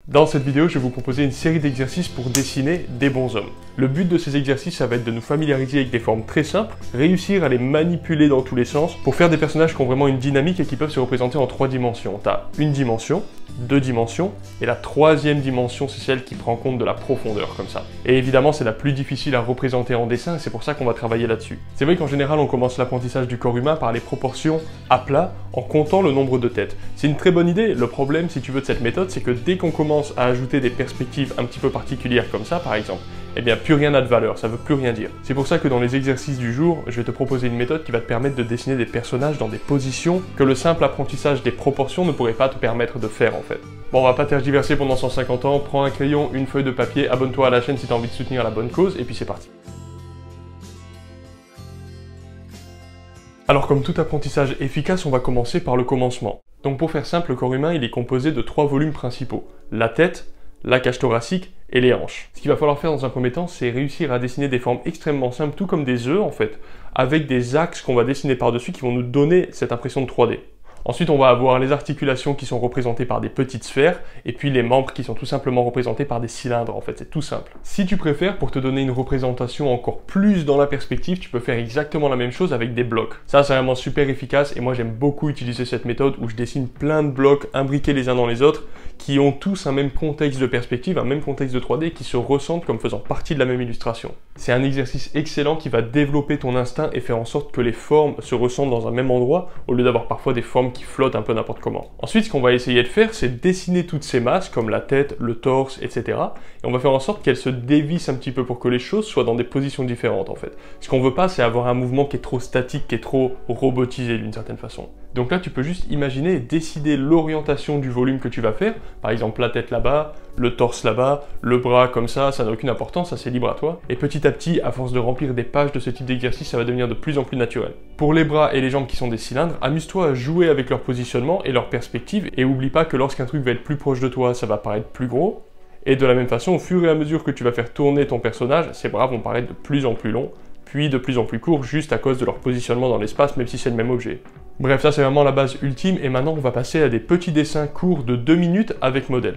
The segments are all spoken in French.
Dans cette vidéo, je vais vous proposer une série d'exercices pour dessiner des bonshommes. Le but de ces exercices, ça va être de nous familiariser avec des formes très simples, réussir à les manipuler dans tous les sens pour faire des personnages qui ont vraiment une dynamique et qui peuvent se représenter en 3 dimensions. Tu as une dimension, 2 dimensions, et la 3e dimension, c'est celle qui prend compte de la profondeur, comme ça. Et évidemment, c'est la plus difficile à représenter en dessin, et c'est pour ça qu'on va travailler là-dessus. C'est vrai qu'en général, on commence l'apprentissage du corps humain par les proportions à plat, en comptant le nombre de têtes. C'est une très bonne idée. Le problème, si tu veux, de cette méthode, c'est que dès qu'on commence à ajouter des perspectives un petit peu particulières comme ça, par exemple, eh bien, plus rien n'a de valeur, ça veut plus rien dire. C'est pour ça que dans les exercices du jour, je vais te proposer une méthode qui va te permettre de dessiner des personnages dans des positions que le simple apprentissage des proportions ne pourrait pas te permettre de faire, en fait. Bon, on va pas tergiverser pendant 150 ans, prends un crayon, une feuille de papier, abonne-toi à la chaîne si tu as envie de soutenir la bonne cause, et puis c'est parti. Alors comme tout apprentissage efficace, on va commencer par le commencement. Donc pour faire simple, le corps humain il est composé de 3 volumes principaux. La tête, la cage thoracique et les hanches. Ce qu'il va falloir faire dans un premier temps, c'est réussir à dessiner des formes extrêmement simples, tout comme des œufs en fait, avec des axes qu'on va dessiner par-dessus qui vont nous donner cette impression de 3D. Ensuite, on va avoir les articulations qui sont représentées par des petites sphères, et puis les membres qui sont tout simplement représentés par des cylindres, en fait, c'est tout simple. Si tu préfères, pour te donner une représentation encore plus dans la perspective, tu peux faire exactement la même chose avec des blocs. Ça, c'est vraiment super efficace, et moi j'aime beaucoup utiliser cette méthode où je dessine plein de blocs imbriqués les uns dans les autres, qui ont tous un même contexte de perspective, un même contexte de 3D, qui se ressentent comme faisant partie de la même illustration. C'est un exercice excellent qui va développer ton instinct et faire en sorte que les formes se ressentent dans un même endroit, au lieu d'avoir parfois des formes qui flottent un peu n'importe comment. Ensuite, ce qu'on va essayer de faire, c'est dessiner toutes ces masses, comme la tête, le torse, etc. Et on va faire en sorte qu'elles se dévissent un petit peu pour que les choses soient dans des positions différentes, en fait. Ce qu'on veut pas, c'est avoir un mouvement qui est trop statique, qui est trop robotisé d'une certaine façon. Donc là, tu peux juste imaginer et décider l'orientation du volume que tu vas faire. Par exemple, la tête là-bas, le torse là-bas, le bras comme ça n'a aucune importance, ça c'est libre à toi. Et petit à petit, à force de remplir des pages de ce type d'exercice, ça va devenir de plus en plus naturel. Pour les bras et les jambes qui sont des cylindres, amuse-toi à jouer avec leur positionnement et leur perspective, et oublie pas que lorsqu'un truc va être plus proche de toi, ça va paraître plus gros. Et de la même façon, au fur et à mesure que tu vas faire tourner ton personnage, ses bras vont paraître de plus en plus longs, puis de plus en plus courts, juste à cause de leur positionnement dans l'espace, même si c'est le même objet. Bref, ça c'est vraiment la base ultime, et maintenant on va passer à des petits dessins courts de 2 minutes avec modèle.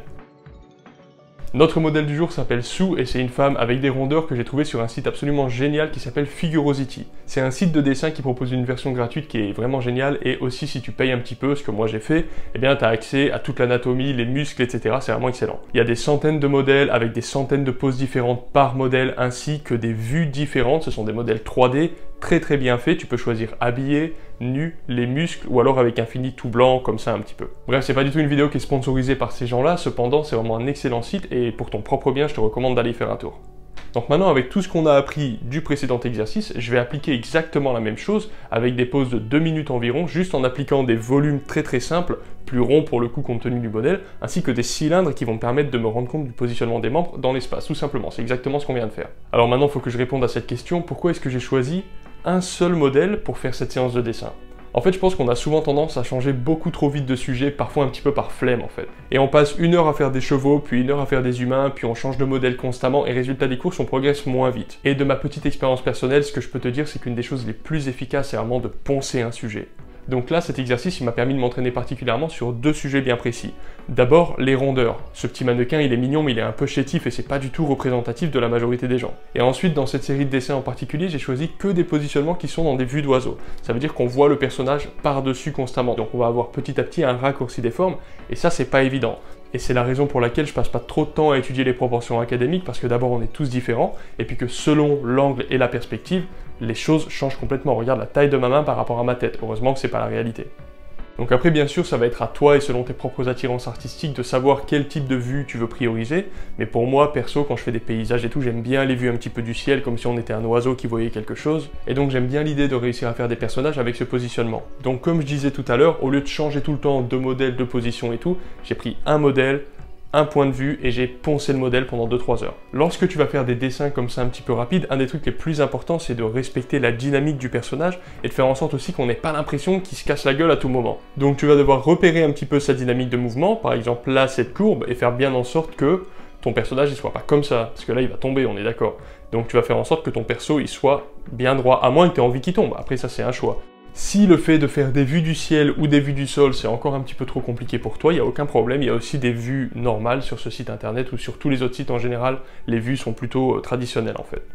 Notre modèle du jour s'appelle Sue et c'est une femme avec des rondeurs que j'ai trouvé sur un site absolument génial qui s'appelle Figurosity. C'est un site de dessin qui propose une version gratuite qui est vraiment géniale et aussi si tu payes un petit peu, ce que moi j'ai fait, eh bien tu as accès à toute l'anatomie, les muscles, etc. C'est vraiment excellent. Il y a des centaines de modèles avec des centaines de poses différentes par modèle ainsi que des vues différentes. Ce sont des modèles 3D très bien faits. Tu peux choisir habillé, nu, les muscles ou alors avec un fini tout blanc comme ça un petit peu. Bref, c'est pas du tout une vidéo qui est sponsorisée par ces gens-là, cependant c'est vraiment un excellent site et pour ton propre bien, je te recommande d'aller y faire un tour. Donc maintenant, avec tout ce qu'on a appris du précédent exercice, je vais appliquer exactement la même chose avec des poses de 2 minutes environ, juste en appliquant des volumes très simples, plus ronds pour le coup compte tenu du modèle, ainsi que des cylindres qui vont me permettre de me rendre compte du positionnement des membres dans l'espace, tout simplement. C'est exactement ce qu'on vient de faire. Alors maintenant, il faut que je réponde à cette question, pourquoi est-ce que j'ai choisi un seul modèle pour faire cette séance de dessin? En fait, je pense qu'on a souvent tendance à changer beaucoup trop vite de sujet, parfois un petit peu par flemme en fait. Et on passe 1 heure à faire des chevaux, puis 1 heure à faire des humains, puis on change de modèle constamment, et résultat des courses, on progresse moins vite. Et de ma petite expérience personnelle, ce que je peux te dire, c'est qu'une des choses les plus efficaces, c'est vraiment de poncer un sujet. Donc là, cet exercice, il m'a permis de m'entraîner particulièrement sur 2 sujets bien précis. D'abord, les rondeurs. Ce petit mannequin, il est mignon, mais il est un peu chétif et c'est pas du tout représentatif de la majorité des gens. Et ensuite, dans cette série de dessins en particulier, j'ai choisi que des positionnements qui sont dans des vues d'oiseaux. Ça veut dire qu'on voit le personnage par-dessus constamment. Donc on va avoir petit à petit un raccourci des formes, et ça, c'est pas évident. Et c'est la raison pour laquelle je passe pas trop de temps à étudier les proportions académiques, parce que d'abord on est tous différents, et puis que selon l'angle et la perspective, les choses changent complètement. Regarde la taille de ma main par rapport à ma tête, heureusement que c'est pas la réalité. Donc après, bien sûr, ça va être à toi et selon tes propres attirances artistiques de savoir quel type de vue tu veux prioriser, mais pour moi, perso, quand je fais des paysages et tout, j'aime bien les vues un petit peu du ciel, comme si on était un oiseau qui voyait quelque chose, et donc j'aime bien l'idée de réussir à faire des personnages avec ce positionnement. Donc comme je disais tout à l'heure, au lieu de changer tout le temps de modèle, de position et tout, j'ai pris un modèle, un point de vue et j'ai poncé le modèle pendant 2-3 heures. Lorsque tu vas faire des dessins comme ça un petit peu rapides, un des trucs les plus importants c'est de respecter la dynamique du personnage et de faire en sorte aussi qu'on n'ait pas l'impression qu'il se casse la gueule à tout moment. Donc tu vas devoir repérer un petit peu sa dynamique de mouvement, par exemple là cette courbe, et faire bien en sorte que ton personnage il soit pas comme ça, parce que là il va tomber, on est d'accord. Donc tu vas faire en sorte que ton perso il soit bien droit, à moins que tu aies envie qu'il tombe, après ça c'est un choix. Si le fait de faire des vues du ciel ou des vues du sol, c'est encore un petit peu trop compliqué pour toi, il n'y a aucun problème, il y a aussi des vues normales sur ce site internet ou sur tous les autres sites en général, les vues sont plutôt traditionnelles en fait.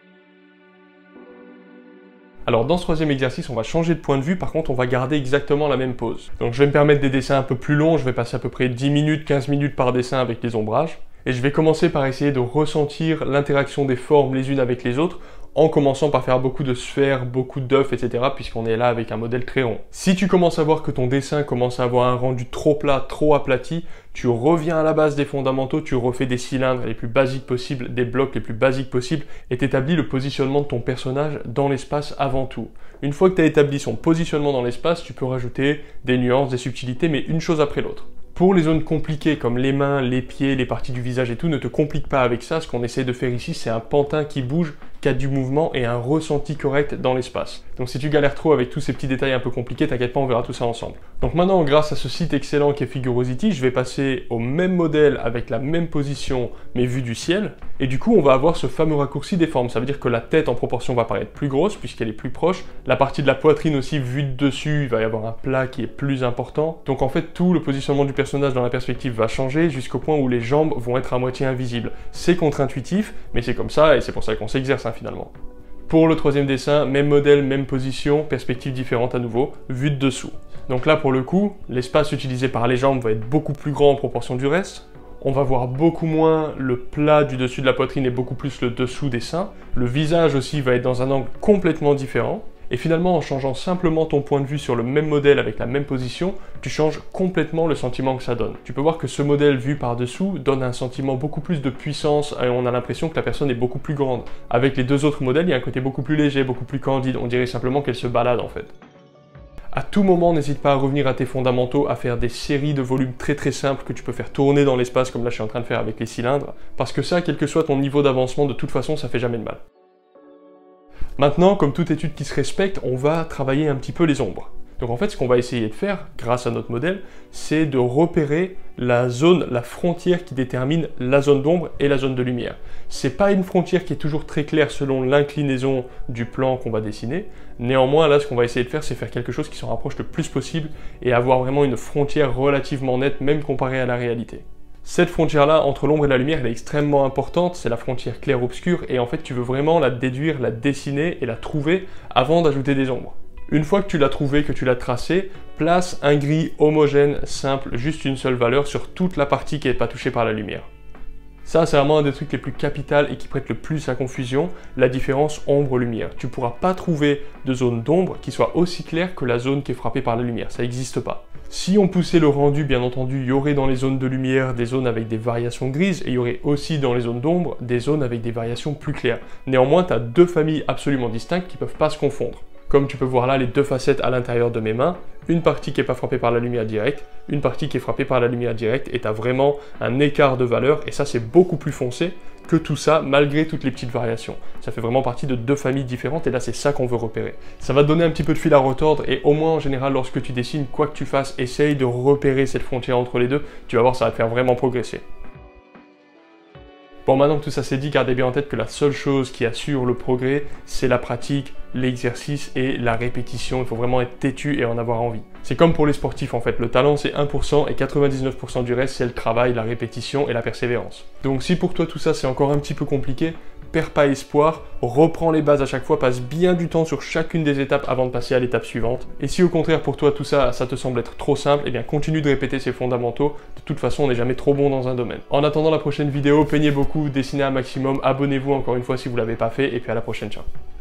Alors dans ce troisième exercice, on va changer de point de vue, par contre on va garder exactement la même pose. Donc je vais me permettre des dessins un peu plus longs, je vais passer à peu près 10 minutes, 15 minutes par dessin avec les ombrages. Et je vais commencer par essayer de ressentir l'interaction des formes les unes avec les autres, en commençant par faire beaucoup de sphères, beaucoup d'œufs, etc. puisqu'on est là avec un modèle très rond. Si tu commences à voir que ton dessin commence à avoir un rendu trop plat, trop aplati, tu reviens à la base des fondamentaux, tu refais des cylindres les plus basiques possibles, des blocs les plus basiques possibles, et t'établis le positionnement de ton personnage dans l'espace avant tout. Une fois que tu as établi son positionnement dans l'espace, tu peux rajouter des nuances, des subtilités, mais une chose après l'autre. Pour les zones compliquées comme les mains, les pieds, les parties du visage et tout, ne te complique pas avec ça. Ce qu'on essaie de faire ici, c'est un pantin qui bouge, qui a du mouvement et un ressenti correct dans l'espace. Donc si tu galères trop avec tous ces petits détails un peu compliqués, t'inquiète pas, on verra tout ça ensemble. Donc maintenant, grâce à ce site excellent qui est Figurosity, je vais passer au même modèle avec la même position, mais vue du ciel. Et du coup, on va avoir ce fameux raccourci des formes. Ça veut dire que la tête en proportion va paraître plus grosse puisqu'elle est plus proche. La partie de la poitrine aussi, vue de dessus, il va y avoir un plat qui est plus important. Donc en fait, tout le positionnement du personnage dans la perspective va changer jusqu'au point où les jambes vont être à moitié invisibles. C'est contre-intuitif, mais c'est comme ça et c'est pour ça qu'on s'exerce finalement. Pour le troisième dessin, même modèle, même position, perspective différente à nouveau, vue de dessous. Donc là pour le coup, l'espace utilisé par les jambes va être beaucoup plus grand en proportion du reste. On va voir beaucoup moins le plat du dessus de la poitrine et beaucoup plus le dessous des seins. Le visage aussi va être dans un angle complètement différent. Et finalement, en changeant simplement ton point de vue sur le même modèle avec la même position, tu changes complètement le sentiment que ça donne. Tu peux voir que ce modèle vu par-dessous donne un sentiment beaucoup plus de puissance et on a l'impression que la personne est beaucoup plus grande. Avec les deux autres modèles, il y a un côté beaucoup plus léger, beaucoup plus candide. On dirait simplement qu'elle se balade en fait. À tout moment, n'hésite pas à revenir à tes fondamentaux, à faire des séries de volumes très simples que tu peux faire tourner dans l'espace comme là je suis en train de faire avec les cylindres. Parce que ça, quel que soit ton niveau d'avancement, de toute façon, ça fait jamais de mal. Maintenant, comme toute étude qui se respecte, on va travailler un petit peu les ombres. Donc en fait, ce qu'on va essayer de faire, grâce à notre modèle, c'est de repérer la zone, la frontière qui détermine la zone d'ombre et la zone de lumière. C'est pas une frontière qui est toujours très claire selon l'inclinaison du plan qu'on va dessiner. Néanmoins, là, ce qu'on va essayer de faire, c'est faire quelque chose qui s'en rapproche le plus possible et avoir vraiment une frontière relativement nette, même comparée à la réalité. Cette frontière-là, entre l'ombre et la lumière, elle est extrêmement importante, c'est la frontière clair-obscur, et en fait, tu veux vraiment la déduire, la dessiner et la trouver avant d'ajouter des ombres. Une fois que tu l'as trouvé, que tu l'as tracé, place un gris homogène, simple, juste une seule valeur sur toute la partie qui n'est pas touchée par la lumière. Ça, c'est vraiment un des trucs les plus capitaux et qui prête le plus à confusion, la différence ombre-lumière. Tu ne pourras pas trouver de zone d'ombre qui soit aussi claire que la zone qui est frappée par la lumière, ça n'existe pas. Si on poussait le rendu, bien entendu, il y aurait dans les zones de lumière des zones avec des variations grises, et il y aurait aussi dans les zones d'ombre des zones avec des variations plus claires. Néanmoins, tu as deux familles absolument distinctes qui ne peuvent pas se confondre. Comme tu peux voir là, les deux facettes à l'intérieur de mes mains, une partie qui n'est pas frappée par la lumière directe, une partie qui est frappée par la lumière directe, et tu as vraiment un écart de valeur, et ça c'est beaucoup plus foncé que tout ça, malgré toutes les petites variations. Ça fait vraiment partie de deux familles différentes, et là c'est ça qu'on veut repérer. Ça va te donner un petit peu de fil à retordre, et au moins en général, lorsque tu dessines, quoi que tu fasses, essaye de repérer cette frontière entre les deux, tu vas voir, ça va te faire vraiment progresser. Bon, maintenant que tout ça c'est dit, gardez bien en tête que la seule chose qui assure le progrès, c'est la pratique, l'exercice et la répétition. Il faut vraiment être têtu et en avoir envie. C'est comme pour les sportifs en fait, le talent c'est 1% et 99% du reste c'est le travail, la répétition et la persévérance. Donc si pour toi tout ça c'est encore un petit peu compliqué, perds pas espoir, reprends les bases à chaque fois, passe bien du temps sur chacune des étapes avant de passer à l'étape suivante. Et si au contraire pour toi tout ça, ça te semble être trop simple, eh bien continue de répéter ces fondamentaux. De toute façon, on n'est jamais trop bon dans un domaine. En attendant la prochaine vidéo, peignez beaucoup, dessinez un maximum, abonnez-vous encore une fois si vous ne l'avez pas fait, et puis à la prochaine, ciao.